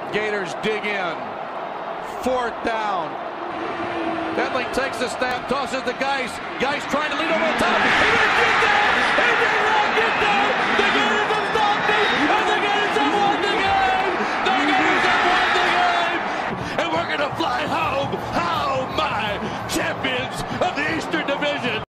Gators dig in. 4th down. Bentley takes the snap, tosses the Geis. Geis trying to lead over the top. He didn't get down! He did not get down!